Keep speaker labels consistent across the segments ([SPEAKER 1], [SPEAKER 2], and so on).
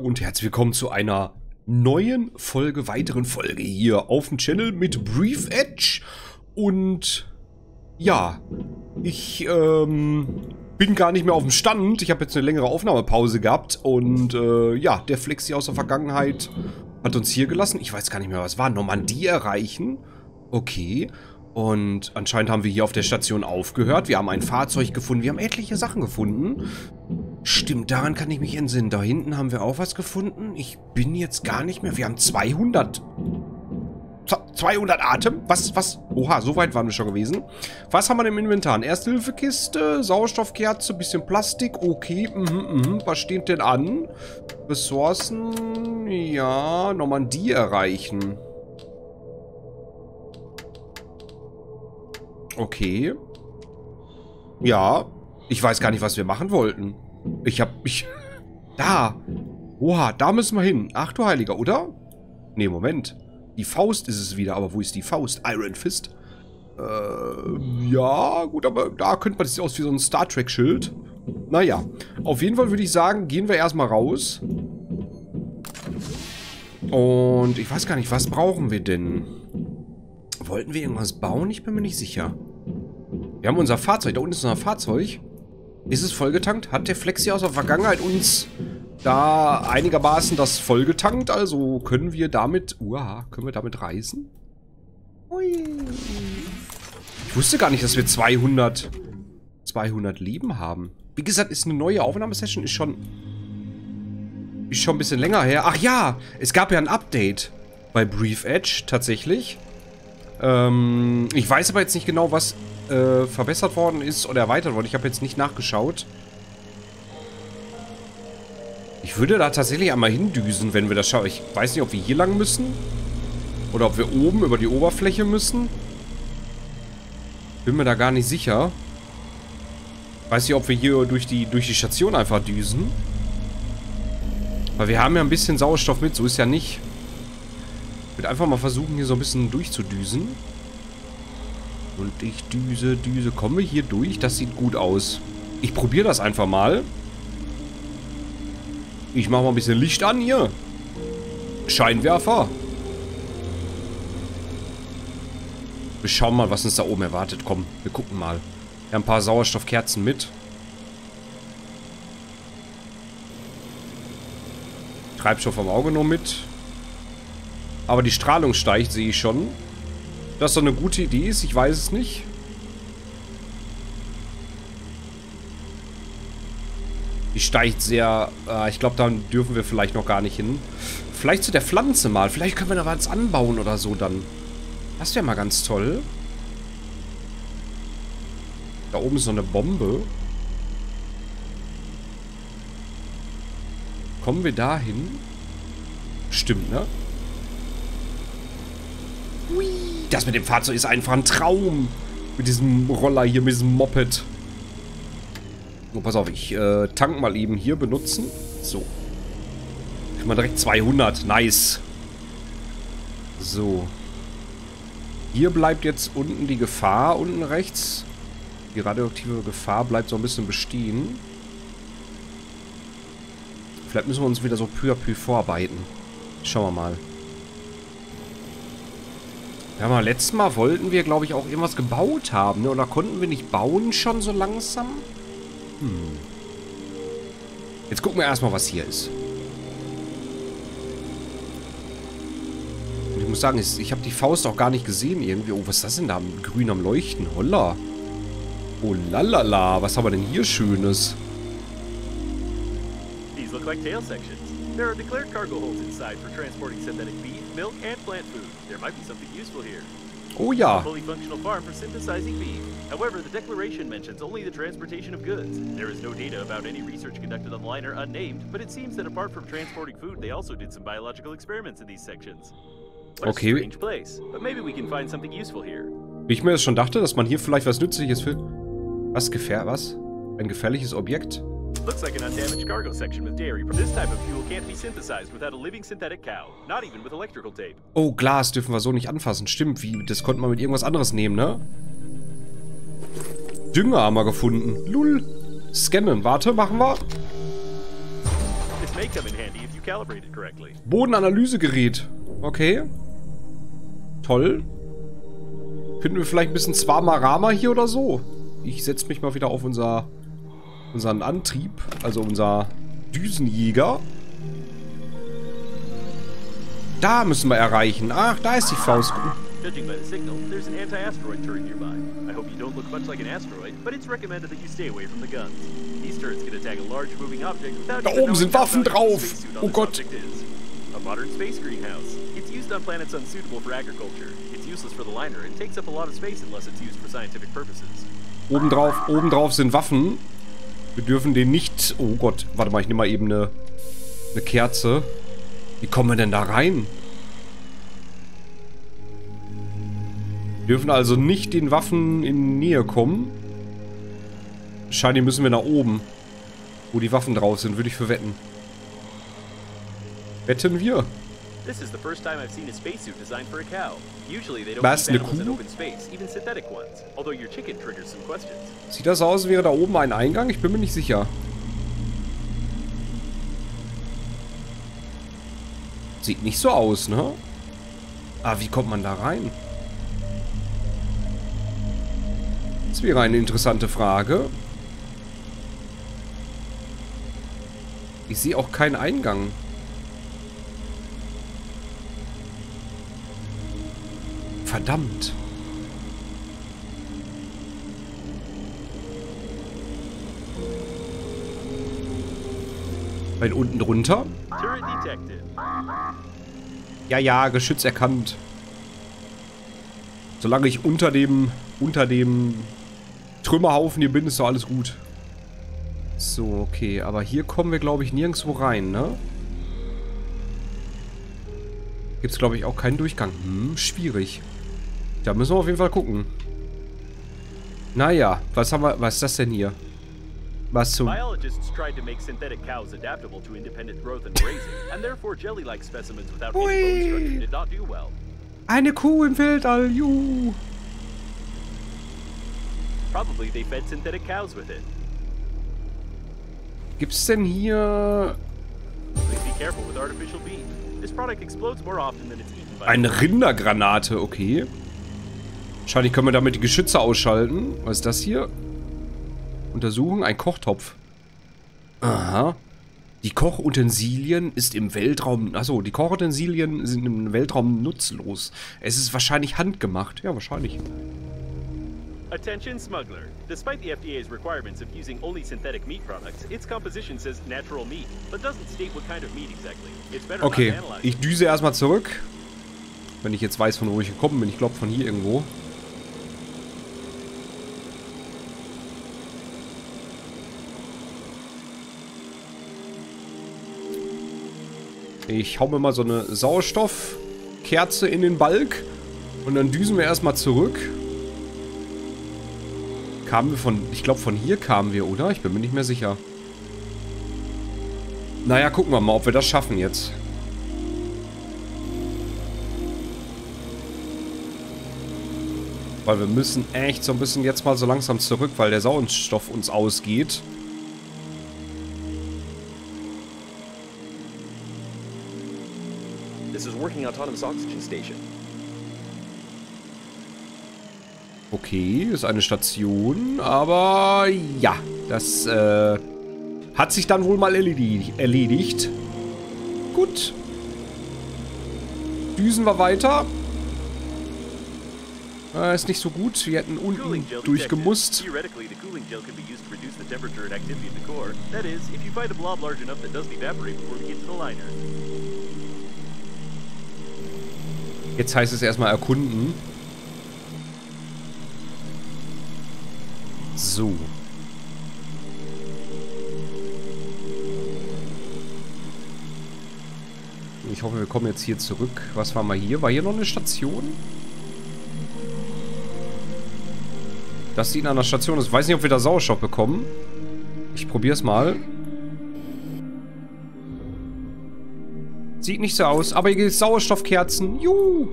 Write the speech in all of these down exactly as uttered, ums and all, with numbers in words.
[SPEAKER 1] und herzlich willkommen zu einer neuen Folge, weiteren Folge hier auf dem Channel mit Brief Edge. Und ja, ich ähm, bin gar nicht mehr auf dem Stand. Ich habe jetzt eine längere Aufnahmepause gehabt und äh, ja, der Flexi aus der Vergangenheit hat uns hier gelassen. Ich weiß gar nicht mehr, was war. Normandie erreichen. Okay. Und anscheinend haben wir hier auf der Station aufgehört. Wir haben ein Fahrzeug gefunden. Wir haben etliche Sachen gefunden. Stimmt, daran kann ich mich entsinnen. Da hinten haben wir auch was gefunden. Ich bin jetzt gar nicht mehr. Wir haben zweihundert. zweihundert Atem? Was, was? Oha, so weit waren wir schon gewesen. Was haben wir im Inventar? Eine Erste-Hilfe-Kiste, Sauerstoffkerze, bisschen Plastik. Okay, mhm, mhm. Was steht denn an? Ressourcen, ja, Normandie erreichen. Okay. Ja. Ich weiß gar nicht, was wir machen wollten. Ich hab mich... Da. Oha, da müssen wir hin. Ach du Heiliger, oder? Nee, Moment. Die Faust ist es wieder. Aber wo ist die Faust? Iron Fist? Äh, ja, gut, aber da könnte man das aus wie so ein Star Trek-Schild. Naja. Auf jeden Fall würde ich sagen, gehen wir erstmal raus. Und ich weiß gar nicht, was brauchen wir denn? Wollten wir irgendwas bauen? Ich bin mir nicht sicher. Wir haben unser Fahrzeug. Da unten ist unser Fahrzeug. Ist es vollgetankt? Hat der Flexi aus der Vergangenheit uns da einigermaßen das vollgetankt? Also können wir damit... Uah, können wir damit reisen? Ui. Ich wusste gar nicht, dass wir zweihundert, zweihundert Leben haben. Wie gesagt, ist eine neue Aufnahmesession. Ist schon... Ist schon ein bisschen länger her. Ach ja, es gab ja ein Update bei Brief Edge tatsächlich. Ähm, ich weiß aber jetzt nicht genau, was äh, verbessert worden ist oder erweitert worden. Ich habe jetzt nicht nachgeschaut. Ich würde da tatsächlich einmal hindüsen, wenn wir das schauen. Ich weiß nicht, ob wir hier lang müssen. Oder ob wir oben über die Oberfläche müssen. Bin mir da gar nicht sicher. Weiß nicht, ob wir hier durch die, durch die Station einfach düsen. Weil wir haben ja ein bisschen Sauerstoff mit, so ist ja nicht. Ich würde einfach mal versuchen, hier so ein bisschen durchzudüsen. Und ich düse, düse. Kommen wir hier durch? Das sieht gut aus. Ich probiere das einfach mal. Ich mache mal ein bisschen Licht an hier. Scheinwerfer. Wir schauen mal, was uns da oben erwartet. Komm, wir gucken mal. Wir haben ein paar Sauerstoffkerzen mit. Treibstoff am Auge noch mit. Aber die Strahlung steigt, sehe ich schon. Dass das eine gute Idee ist, ich weiß es nicht. Die steigt sehr... Äh, ich glaube, da dürfen wir vielleicht noch gar nicht hin. Vielleicht zu der Pflanze mal. Vielleicht können wir da was anbauen oder so dann. Das wäre mal ganz toll. Da oben ist so eine Bombe. Kommen wir da hin? Stimmt, ne? Ui, das mit dem Fahrzeug ist einfach ein Traum. Mit diesem Roller hier, mit diesem Moped. Oh, pass auf, ich äh, tank mal eben hier benutzen. So. Können wir direkt zweihundert. Nice. So. Hier bleibt jetzt unten die Gefahr, unten rechts. Die radioaktive Gefahr bleibt so ein bisschen bestehen. Vielleicht müssen wir uns wieder so peu à peu vorarbeiten. Schauen wir mal. Ja, mal letztes Mal wollten wir, glaube ich, auch irgendwas gebaut haben, ne? Oder konnten wir nicht bauen schon so langsam? Hm. Jetzt gucken wir erstmal, was hier ist. Und ich muss sagen, ich habe die Faust auch gar nicht gesehen irgendwie. Oh, was ist das denn da? Grün am Leuchten. Holla. Oh, lalala. Was haben wir denn hier Schönes?
[SPEAKER 2] These look like tail sections. There are declared cargo holds inside for transporting synthetic beef, milk, and plant food. There might be something useful here.
[SPEAKER 1] Oh ja.
[SPEAKER 2] A fully functional farm for synthesizing beef. However, the declaration mentions only the transportation of goods. There is no data about any research conducted on the liner unnamed, but it seems that apart from transporting food, they also did some biological experiments in these sections. What
[SPEAKER 1] okay.
[SPEAKER 2] A strange place, but maybe we can find something useful here.
[SPEAKER 1] Wie ich mir das schon dachte, dass man hier vielleicht was Nützliches für... Was? Gefähr... Was? Ein gefährliches Objekt?
[SPEAKER 2] Looks like an undamaged cargo section with dairy. This type of fuel can't be synthesized without a living synthetic cow, not even with electrical tape.
[SPEAKER 1] Oh, Glas dürfen wir so nicht anfassen. Stimmt, wie? Das konnte man mit irgendwas anderes nehmen, ne? Dünger haben wir gefunden. Lul. Scannen. Warte, machen wir.
[SPEAKER 2] This may come in handy if you calibrate it correctly.
[SPEAKER 1] Bodenanalysegerät. Okay. Toll. Finden wir vielleicht ein bisschen Swarmarama hier oder so? Ich setze mich mal wieder auf unser, unseren Antrieb. Also unser Düsenjäger. Da müssen wir erreichen. Ach, da ist die Faust.
[SPEAKER 2] Judging by the signal, there's an anti-asteroid turret nearby. I hope you don't look much like an asteroid, but it's recommended that you stay away from the guns. These turrets can attack a large moving object without
[SPEAKER 1] Da
[SPEAKER 2] even
[SPEAKER 1] oben sind
[SPEAKER 2] knowing how
[SPEAKER 1] Waffen
[SPEAKER 2] valuable the
[SPEAKER 1] drauf.
[SPEAKER 2] spacesuit on
[SPEAKER 1] Oh
[SPEAKER 2] this
[SPEAKER 1] Gott.
[SPEAKER 2] object is. A modern space greenhouse. It's used on planets unsuitable for agriculture. It's useless for the liner and takes up a lot of space unless it's used for scientific purposes.
[SPEAKER 1] Obendrauf, obendrauf sind Waffen. Wir dürfen den nicht... Oh Gott, warte mal, ich nehme mal eben eine, eine Kerze. Wie kommen wir denn da rein? Wir dürfen also nicht den Waffen in Nähe kommen. Wahrscheinlich müssen wir nach oben. Wo die Waffen drauf sind, würde ich für wetten. Wetten wir?
[SPEAKER 2] This is the first time I've seen a spacesuit designed for a cow. Usually they don't
[SPEAKER 1] Was,
[SPEAKER 2] keep
[SPEAKER 1] eine
[SPEAKER 2] animals in
[SPEAKER 1] Kuh?
[SPEAKER 2] open space, even synthetic ones. Although your chicken triggers some questions.
[SPEAKER 1] Sieht das aus, als wäre da oben ein Eingang? Ich bin mir nicht sicher. Sieht nicht so aus, ne? Ah, wie kommt man da rein? Das wäre eine interessante Frage. Ich sehe auch keinen Eingang. Verdammt. Weil unten drunter?
[SPEAKER 2] Turret detected.
[SPEAKER 1] Ja, ja, Geschütz erkannt. Solange ich unter dem, unter dem Trümmerhaufen hier bin, ist doch alles gut. So, okay. Aber hier kommen wir, glaube ich, nirgendwo rein, ne? Gibt es, glaube ich, auch keinen Durchgang. Hm, schwierig. Da müssen wir auf jeden Fall gucken. Naja, was haben wir, was ist das denn hier? Was zum...
[SPEAKER 2] Biologists tried to make synthetic cows adaptable to independent growth and grazing, and therefore jelly-like specimens without any bone structure did not do well.
[SPEAKER 1] Eine Kuh im Weltall, juhu.
[SPEAKER 2] Probably they fed synthetic cows with it.
[SPEAKER 1] Gibt's denn hier...
[SPEAKER 2] Please be careful with artificial beef. This product explodes more often than it's eaten by...
[SPEAKER 1] Eine Rindergranate, okay. Wahrscheinlich können wir damit die Geschütze ausschalten. Was ist das hier? Untersuchen, ein Kochtopf. Aha. Die Kochutensilien ist im Weltraum... Achso, die Kochutensilien sind im Weltraum nutzlos. Es ist wahrscheinlich handgemacht. Ja, wahrscheinlich.
[SPEAKER 2] Attention smuggler. Despite the F D A's requirements of using only synthetic meat products, its composition says natural meat, but doesn't state what kind of meat exactly. It's better
[SPEAKER 1] Okay,
[SPEAKER 2] not to analyze.
[SPEAKER 1] ich düse erstmal zurück. Wenn ich jetzt weiß, von wo ich gekommen bin. Ich glaube, von hier irgendwo. Ich hau mir mal so eine Sauerstoffkerze in den Balg. Und dann düsen wir erstmal zurück. Kamen wir von... Ich glaube, von hier kamen wir, oder? Ich bin mir nicht mehr sicher. Naja, gucken wir mal, ob wir das schaffen jetzt. Weil wir müssen echt so ein bisschen jetzt mal so langsam zurück, weil der Sauerstoff uns ausgeht.
[SPEAKER 3] This is working autonomous oxygen station.
[SPEAKER 1] Okay, ist eine Station, aber ja, das äh, hat sich dann wohl mal erledigt. erledigt. Gut. Düsen wir weiter. Äh, ist nicht so gut, wir hätten unten durchgemusst.
[SPEAKER 2] Theoretically, the cooling gel can be used to reduce the temperature and activity of the core. That is, if you find a blob large enough that doesn't evaporate before we get to the liner.
[SPEAKER 1] Jetzt heißt es erstmal erkunden. So. Ich hoffe, wir kommen jetzt hier zurück. Was war mal hier? War hier noch eine Station? Das sieht nach einer Station aus. Ich weiß nicht, ob wir da Sauerstoff bekommen. Ich probiere es mal. Sieht nicht so aus, aber hier gibt es Sauerstoffkerzen. Juhu!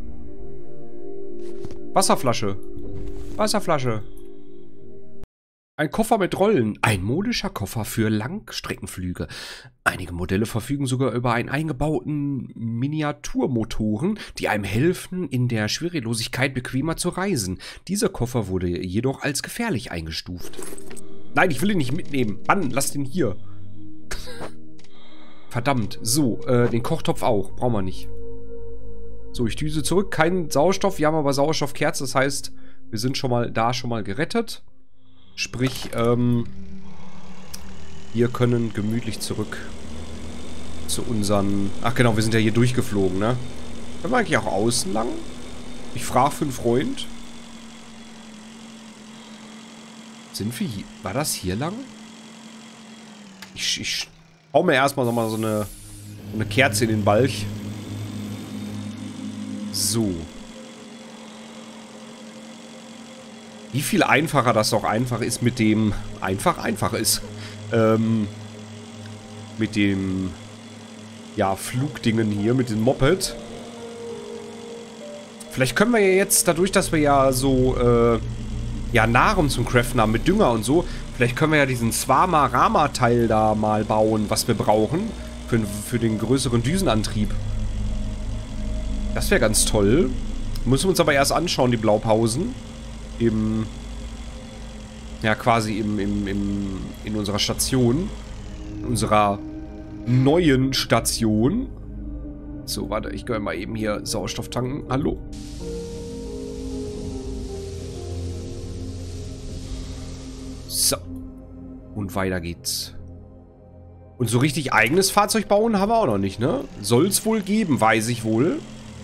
[SPEAKER 1] Wasserflasche. Wasserflasche. Ein Koffer mit Rollen. Ein modischer Koffer für Langstreckenflüge. Einige Modelle verfügen sogar über einen eingebauten Miniaturmotoren, die einem helfen, in der Schwerelosigkeit bequemer zu reisen. Dieser Koffer wurde jedoch als gefährlich eingestuft. Nein, ich will ihn nicht mitnehmen. Mann, lass den hier. Verdammt. So, äh, den Kochtopf auch. Brauchen wir nicht. So, ich düse zurück. Kein Sauerstoff. Wir haben aber Sauerstoffkerze. Das heißt, wir sind schon mal da schon mal gerettet. Sprich, ähm, wir können gemütlich zurück zu unseren... Ach genau, wir sind ja hier durchgeflogen, ne? Können wir eigentlich auch außen lang? Ich frage für einen Freund. Sind wir hier... War das hier lang? Ich, ich hau mir erstmal nochmal so eine, so eine Kerze in den Balch. So. Wie viel einfacher das doch einfach ist mit dem... Einfach, einfach ist. Ähm... Mit dem... Ja, Flugdingen hier, mit dem Moped. Vielleicht können wir ja jetzt, dadurch, dass wir ja so, äh... ja, Nahrung zum Craften haben, mit Dünger und so, vielleicht können wir ja diesen Swarma-Rama-Teil da mal bauen, was wir brauchen. Für, für den größeren Düsenantrieb. Das wäre ganz toll. Müssen wir uns aber erst anschauen, die Blaupausen. Im, ja, quasi im, im, im, in unserer Station. In unserer neuen Station. So, warte, ich gönne mal eben hier Sauerstoff tanken. Hallo? So. Und weiter geht's. Und so richtig eigenes Fahrzeug bauen haben wir auch noch nicht, ne? Soll es wohl geben, weiß ich wohl.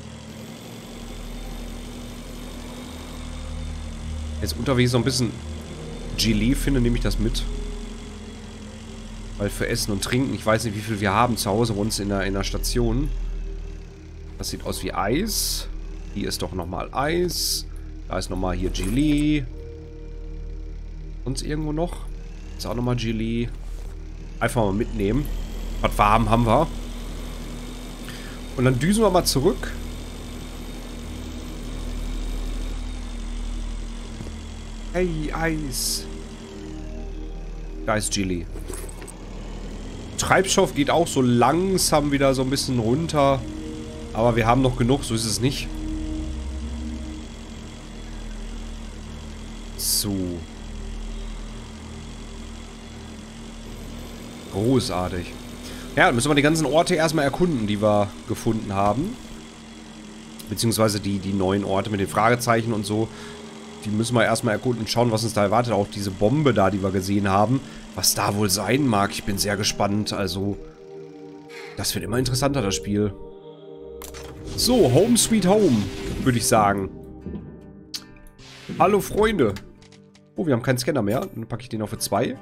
[SPEAKER 1] Jetzt unterwegs so ein bisschen Gelee finde, nehme ich das mit. Weil für Essen und Trinken, ich weiß nicht, wie viel wir haben zu Hause bei uns in der, in der Station. Das sieht aus wie Eis. Hier ist doch nochmal Eis. Da ist nochmal hier Gelee. Sonst irgendwo noch? Ist auch nochmal Gelee. Einfach mal mitnehmen. Was wir haben, haben wir. Und dann düsen wir mal zurück. Hey, Eis. Da ist Gelee. Treibstoff geht auch so langsam wieder so ein bisschen runter. Aber wir haben noch genug, so ist es nicht. So. Großartig. Ja, dann müssen wir die ganzen Orte erstmal erkunden, die wir gefunden haben. Beziehungsweise die, die neuen Orte mit den Fragezeichen und so. Die müssen wir erstmal erkunden und schauen, was uns da erwartet. Auch diese Bombe da, die wir gesehen haben. Was da wohl sein mag. Ich bin sehr gespannt. Also, das wird immer interessanter, das Spiel. So, Home Sweet Home, würde ich sagen. Hallo, Freunde. Oh, wir haben keinen Scanner mehr. Dann packe ich den auf für zwei.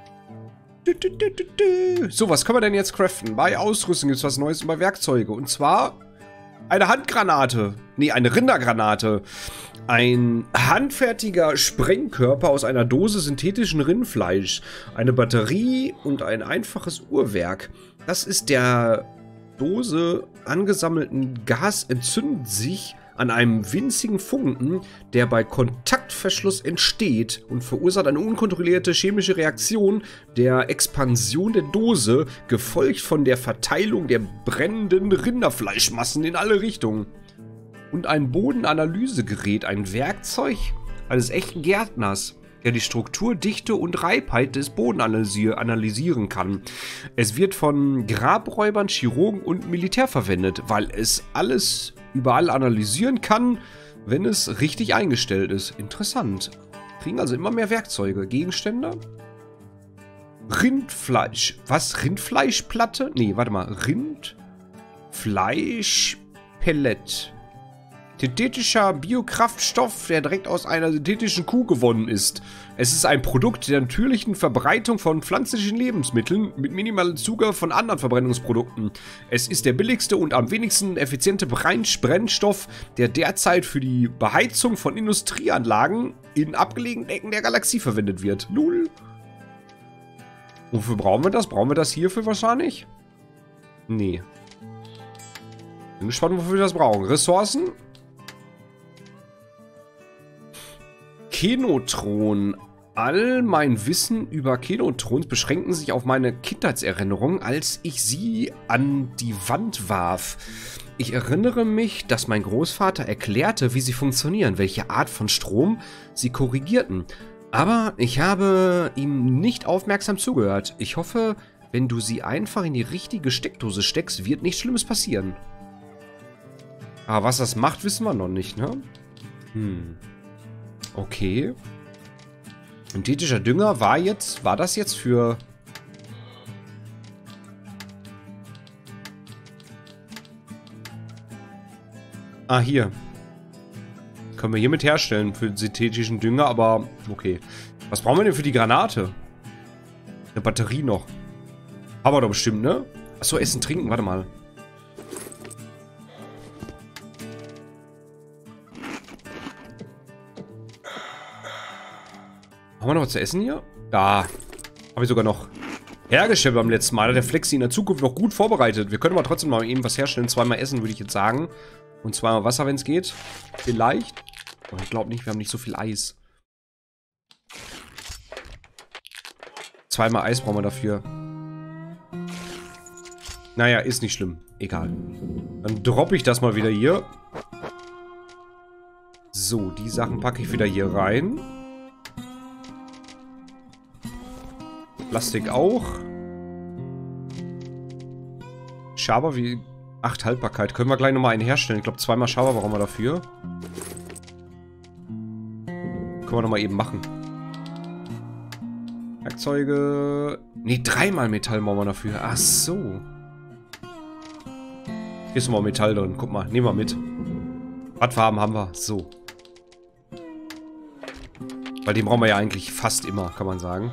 [SPEAKER 1] So, was können wir denn jetzt craften? Bei Ausrüstung gibt es was Neues und bei Werkzeuge. Und zwar eine Handgranate. Nee, eine Rindergranate. Ein handfertiger Sprengkörper aus einer Dose synthetischen Rindfleisch. Eine Batterie und ein einfaches Uhrwerk. Das ist der Dose angesammelten Gas entzündet sich an einem winzigen Funken, der bei Kontaktverschluss entsteht und verursacht eine unkontrollierte chemische Reaktion der Expansion der Dose, gefolgt von der Verteilung der brennenden Rinderfleischmassen in alle Richtungen. Und ein Bodenanalysegerät, ein Werkzeug eines echten Gärtners, der die Struktur, Dichte und Reibheit des Bodens analysieren kann. Es wird von Grabräubern, Chirurgen und Militär verwendet, weil es alles überall analysieren kann, wenn es richtig eingestellt ist. Interessant. Kriegen also immer mehr Werkzeuge. Gegenstände. Rindfleisch. Was? Rindfleischplatte? Nee, warte mal. Rindfleischpellet. Synthetischer Biokraftstoff, der direkt aus einer synthetischen Kuh gewonnen ist. Es ist ein Produkt der natürlichen Verbreitung von pflanzlichen Lebensmitteln mit minimalem Zugabe von anderen Verbrennungsprodukten. Es ist der billigste und am wenigsten effiziente Brennstoff, der derzeit für die Beheizung von Industrieanlagen in abgelegenen Ecken der Galaxie verwendet wird. Lul. Wofür brauchen wir das? Brauchen wir das hierfür wahrscheinlich? Nee. Bin gespannt, wofür wir das brauchen. Ressourcen? Kenotron. All mein Wissen über Kenotrons beschränken sich auf meine Kindheitserinnerung, als ich sie an die Wand warf. Ich erinnere mich, dass mein Großvater erklärte, wie sie funktionieren, welche Art von Strom sie korrigierten. Aber ich habe ihm nicht aufmerksam zugehört. Ich hoffe, wenn du sie einfach in die richtige Steckdose steckst, wird nichts Schlimmes passieren. Aber was das macht, wissen wir noch nicht, ne? Hm. Okay. Synthetischer Dünger war jetzt, war das jetzt für... Ah, hier. Können wir hiermit herstellen für synthetischen Dünger, aber okay. Was brauchen wir denn für die Granate? Eine Batterie noch. Haben wir doch bestimmt, ne? Achso, Essen, Trinken, warte mal. Haben wir noch was zu essen hier? Da. Habe ich sogar noch hergestellt beim letzten Mal. Da hat der Flexi in der Zukunft noch gut vorbereitet. Wir können aber trotzdem mal eben was herstellen. Zweimal essen, würde ich jetzt sagen. Und zweimal Wasser, wenn es geht. Vielleicht. Aber ich glaube nicht, wir haben nicht so viel Eis. Zweimal Eis brauchen wir dafür. Naja, ist nicht schlimm. Egal. Dann droppe ich das mal wieder hier. So, die Sachen packe ich wieder hier rein. Plastik auch. Schaber wie... acht Haltbarkeit. Können wir gleich nochmal einen herstellen. Ich glaube, zweimal Schaber brauchen wir dafür. Können wir nochmal eben machen. Werkzeuge... Ne, dreimal Metall brauchen wir dafür. Ach so. Hier ist nochmal Metall drin. Guck mal, nehmen wir mit. Radfarben haben wir. So. Weil den brauchen wir ja eigentlich fast immer, kann man sagen.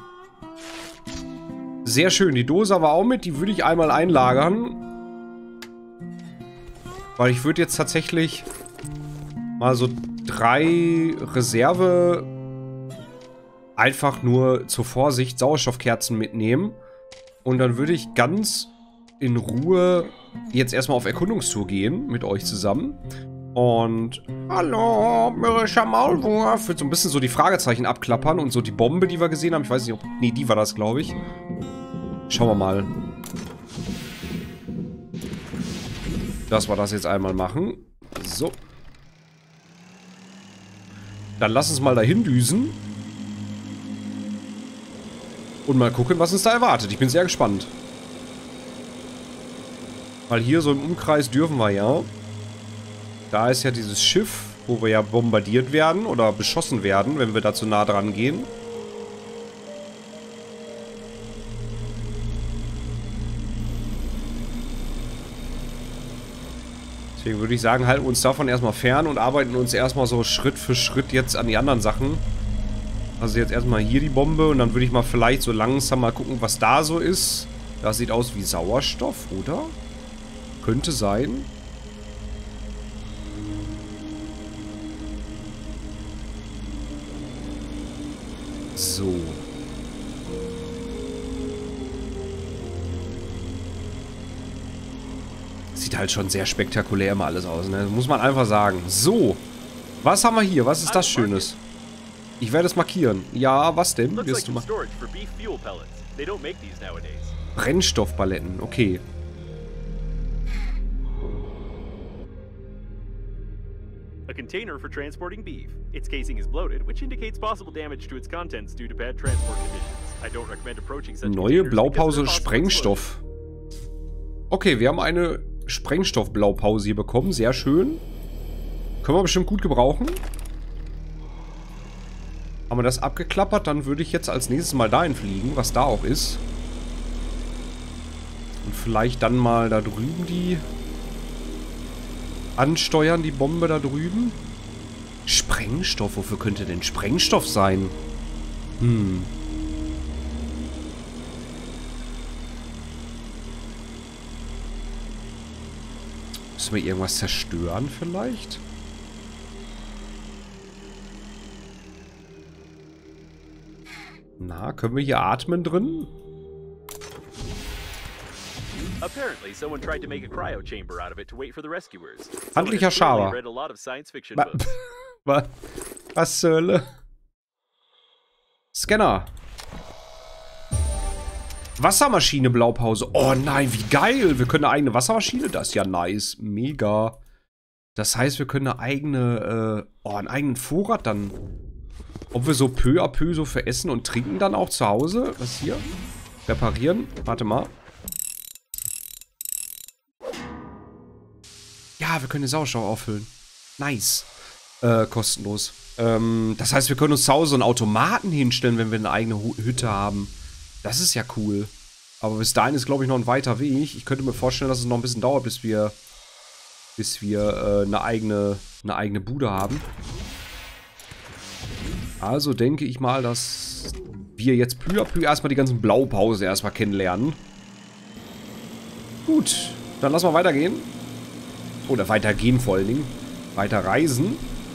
[SPEAKER 1] Sehr schön. Die Dose aber auch mit. Die würde ich einmal einlagern. Weil ich würde jetzt tatsächlich mal so drei Reserve einfach nur zur Vorsicht Sauerstoffkerzen mitnehmen. Und dann würde ich ganz in Ruhe jetzt erstmal auf Erkundungstour gehen mit euch zusammen. Und hallo, mürrischer Maulwurf. Wird so ein bisschen so die Fragezeichen abklappern und so die Bombe, die wir gesehen haben. Ich weiß nicht, ob... Nee, die war das, glaube ich. Schauen wir mal. Dass wir das jetzt einmal machen. So. Dann lass uns mal dahin düsen. Und mal gucken, was uns da erwartet. Ich bin sehr gespannt. Weil hier so im Umkreis dürfen wir ja. Da ist ja dieses Schiff, wo wir ja bombardiert werden oder beschossen werden, wenn wir da zu nah dran gehen. Deswegen würde ich sagen, halten wir uns davon erstmal fern und arbeiten uns erstmal so Schritt für Schritt jetzt an die anderen Sachen. Also jetzt erstmal hier die Bombe und dann würde ich mal vielleicht so langsam mal gucken, was da so ist. Das sieht aus wie Sauerstoff, oder? Könnte sein. So. Sieht halt schon sehr spektakulär immer alles aus, ne? Muss man einfach sagen. So. Was haben wir hier? Was ist das Schönes? Ich werde es markieren. Ja, was denn? Wirst du mal... Brennstoffpaletten. Okay.
[SPEAKER 2] A container for transporting beef. Its casing is bloated, which indicates possible damage to its contents due to bad transport conditions. I don't recommend approaching such
[SPEAKER 1] Neue Blaupause Sprengstoff. Okay, wir haben eine Sprengstoff-Blaupause hier bekommen. Sehr schön. Können wir bestimmt gut gebrauchen. Haben wir das abgeklappert, dann würde ich jetzt als nächstes mal dahin fliegen, was da auch ist. Und vielleicht dann mal da drüben die ansteuern, die Bombe da drüben. Sprengstoff, wofür könnte denn Sprengstoff sein? Hm. Müssen wir irgendwas zerstören vielleicht? Na, können wir hier atmen drin?
[SPEAKER 2] Apparently, someone tried to make a cryo chamber out of it to wait for the rescuers.
[SPEAKER 1] Handlicher Schaber.
[SPEAKER 2] Read a lot of science fiction
[SPEAKER 1] Wa
[SPEAKER 2] books.
[SPEAKER 1] wa was zur Hölle? Scanner. Wassermaschine, Blaupause. Oh nein, wie geil. Wir können eine eigene Wassermaschine. Das ist ja nice. Mega. Das heißt, wir können eine eigene, äh, oh, einen eigenen Vorrat dann. Ob wir so peu à peu so für Essen und Trinken dann auch zu Hause. Was hier? Reparieren. Warte mal. Ja, wir können den Sauerstoff auffüllen. Nice. Äh, kostenlos. Ähm, das heißt, wir können uns zu Hause einen Automaten hinstellen, wenn wir eine eigene Hütte haben. Das ist ja cool. Aber bis dahin ist, glaube ich, noch ein weiter Weg. Ich könnte mir vorstellen, dass es noch ein bisschen dauert, bis wir bis wir äh, eine eigene eine eigene Bude haben. Also denke ich mal, dass wir jetzt peu à peu erstmal die ganzen Blaupause erstmal kennenlernen. Gut, dann lassen wir weitergehen. Oder weitergehen vor allen Dingen. Weiter reisen.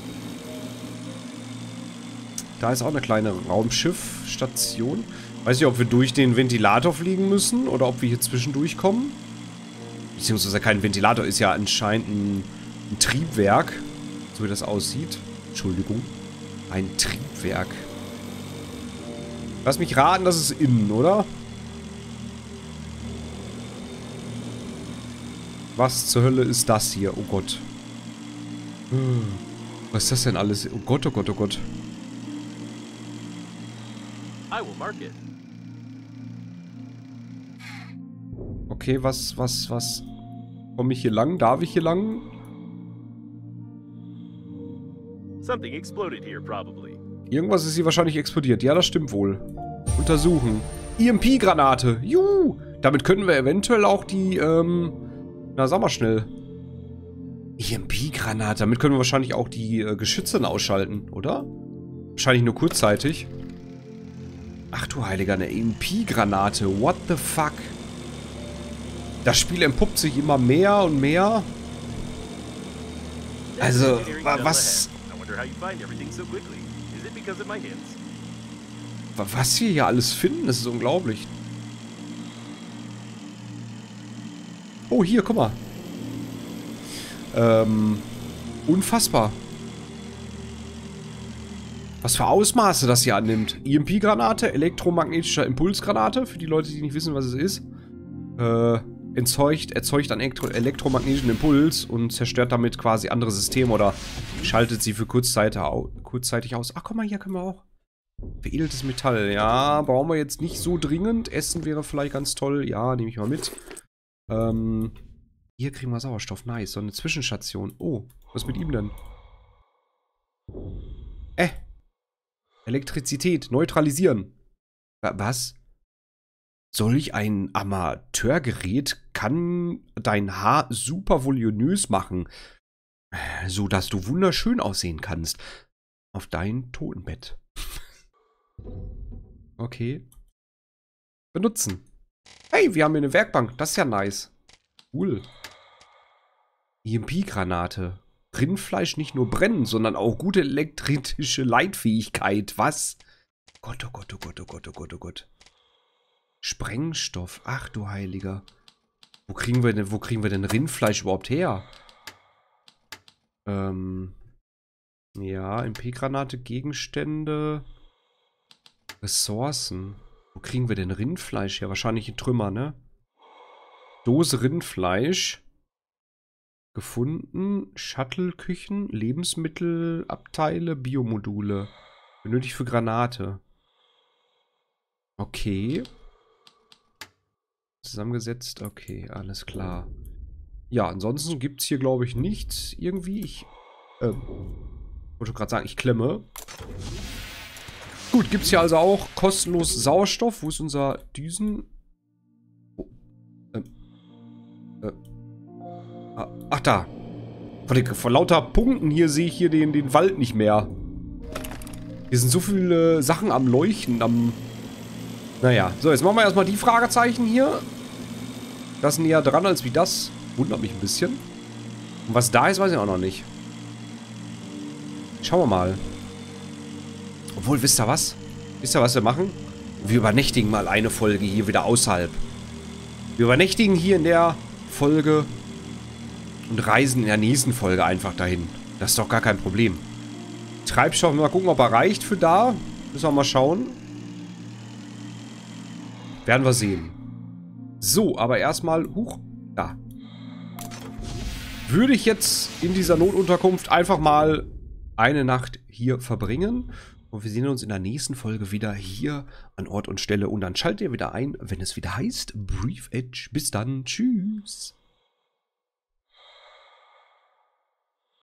[SPEAKER 1] Da ist auch eine kleine Raumschiffstation. Weiß nicht, ob wir durch den Ventilator fliegen müssen oder ob wir hier zwischendurch kommen. Beziehungsweise kein Ventilator, ist ja anscheinend ein, ein Triebwerk. So wie das aussieht. Entschuldigung. Ein Triebwerk. Lass mich raten, das ist innen, oder? Was zur Hölle ist das hier? Oh Gott. Was ist das denn alles? Oh Gott, oh Gott, oh Gott.
[SPEAKER 2] I will mark it.
[SPEAKER 1] Okay, was, was, was? Komme ich hier lang? Darf ich hier lang?
[SPEAKER 2] Something exploded here, probably.
[SPEAKER 1] Irgendwas ist hier wahrscheinlich explodiert. Ja, das stimmt wohl. Untersuchen. E M P-Granate. Juhu! Damit können wir eventuell auch die, ähm... Na, sag mal schnell. E M P-Granate. Damit können wir wahrscheinlich auch die äh, Geschütze ausschalten, oder? Wahrscheinlich nur kurzzeitig. Ach du Heiliger, eine E M P-Granate. What the fuck? Das Spiel entpuppt sich immer mehr und mehr. Also, was... Was wir hier alles finden, das ist unglaublich. Oh, hier, guck mal. Ähm, unfassbar. Was für Ausmaße das hier annimmt. E M P-Granate, elektromagnetischer Impulsgranate, für die Leute, die nicht wissen, was es ist. Äh, erzeugt, erzeugt einen elektro elektromagnetischen Impuls und zerstört damit quasi andere Systeme oder schaltet sie für kurzzeitig, au kurzzeitig aus. Ach, guck mal, hier können wir auch. Veredeltes Metall. Ja, brauchen wir jetzt nicht so dringend. Essen wäre vielleicht ganz toll. Ja, nehme ich mal mit. Ähm, hier kriegen wir Sauerstoff. Nice. So eine Zwischenstation. Oh, was ist mit ihm denn? Äh. Elektrizität. Neutralisieren. Was? Solch ein Amateurgerät kann dein Haar super voluminös machen, so dass du wunderschön aussehen kannst. Auf dein Totenbett. Okay. Benutzen. Hey, wir haben hier eine Werkbank. Das ist ja nice. Cool. E M P-Granate. Rindfleisch nicht nur brennen, sondern auch gute elektrische Leitfähigkeit. Was? Gott, oh Gott, oh Gott, oh Gott, oh Gott, oh Gott. Sprengstoff. Ach du Heiliger. Wo kriegen wir denn, wo kriegen wir denn Rindfleisch überhaupt her? Ähm. Ja, M P-Granate, Gegenstände. Ressourcen. Wo kriegen wir denn Rindfleisch her? Wahrscheinlich in Trümmer, ne? Dose Rindfleisch. Gefunden. Shuttle-Küchen. Lebensmittelabteile. Biomodule. Benötigt für Granate. Okay. Zusammengesetzt. Okay, alles klar. Ja, ansonsten gibt es hier, glaube ich, nichts irgendwie. Ich ähm, wollte gerade sagen, ich klemme. Gut, gibt es hier also auch kostenlos Sauerstoff. Wo ist unser Düsen? Oh, ähm, äh, ach, da. Von, den, von lauter Punkten hier sehe ich hier den, den Wald nicht mehr. Hier sind so viele Sachen am Leuchten, am... Naja, so, jetzt machen wir erstmal die Fragezeichen hier. Das ist näher dran als wie das. Wundert mich ein bisschen. Und was da ist, weiß ich auch noch nicht. Schauen wir mal. Obwohl, wisst ihr was? Wisst ihr, was wir machen? Wir übernächtigen mal eine Folge hier wieder außerhalb. Wir übernächtigen hier in der Folge und reisen in der nächsten Folge einfach dahin. Das ist doch gar kein Problem. Treibstoff, mal gucken, ob er reicht für da. Müssen wir mal schauen. Werden wir sehen. So, aber erstmal, huch, da. Würde ich jetzt in dieser Notunterkunft einfach mal eine Nacht hier verbringen. Und wir sehen uns in der nächsten Folge wieder hier an Ort und Stelle. Und dann schaltet ihr wieder ein, wenn es wieder heißt Brief Edge. Bis dann. Tschüss.